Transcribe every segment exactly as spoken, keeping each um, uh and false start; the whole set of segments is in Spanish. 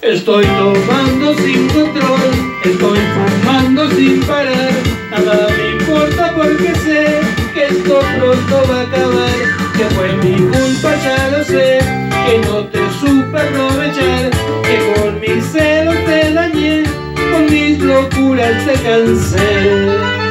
Estoy tomando sin control, estoy fumando sin parar. Nada me importa porque sé que esto pronto va a acabar. Que fue mi culpa, ya lo sé, que no te supe aprovechar, que con mis celos te dañé, con mis locuras te cansé.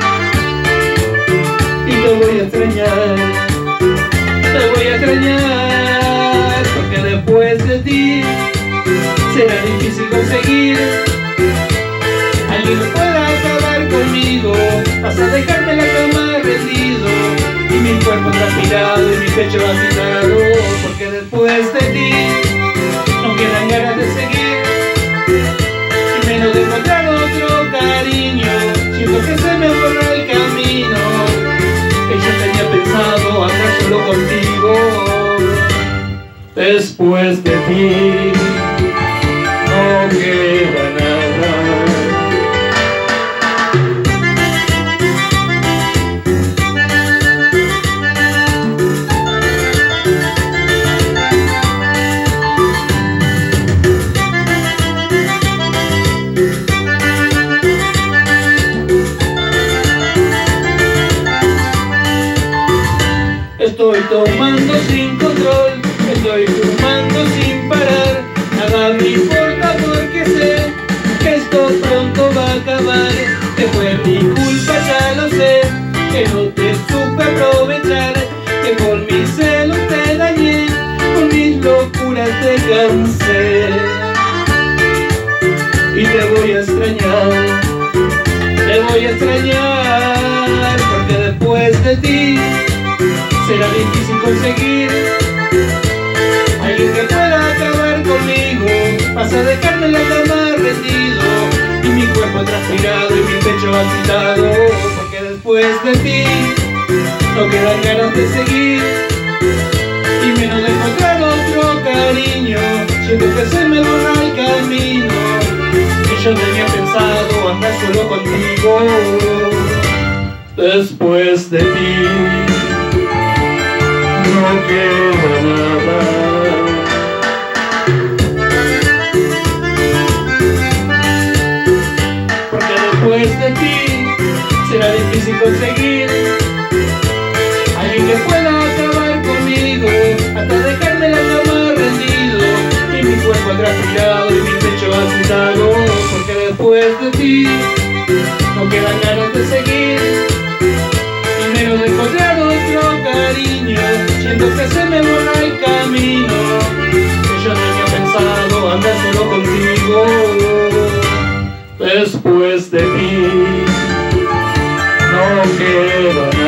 Y te voy a extrañar, te voy a extrañar, porque después de ti será difícil conseguir alguien que pueda acabar conmigo. Vas a dejarme en la cama rendido y mi cuerpo transpirado y mi pecho agitado, porque después de ti no quedan ganas de seguir, y menos de encontrar otro cariño. Siento que se me borra el camino, que yo tenía pensado andar solo contigo. Después de ti no queda nada. Estoy tomando sin control, estoy fumando sin parar. Nada me importa porque sé que esto pronto va a acabar. Que fue mi culpa, ya lo sé, que no te supe aprovechar, que con mis celos te dañé, con mis locuras te cansé. Y te voy a extrañar, te voy a extrañar, porque después de ti será difícil conseguir alguien que pueda acabar conmigo. Vas a dejarme en la cama rendido y mi cuerpo transpirado y mi pecho agitado, porque después de ti no quedan ganas de seguir, y menos de encontrar otro cariño. Siento que se me borra el camino, y yo tenía pensado andar solo contigo. Después de ti no queda nada. Porque después de ti será difícil conseguir alguien que pueda acabar conmigo. Hasta dejarme la cama rendido y mi cuerpo transpirado y mi pecho agitado, porque después de ti no quedan ganas de seguir, y menos de encontrar otro cariño. Siento que se me borra el camino, que yo tenía pensado andar solo contigo. Después de ti no queda nada.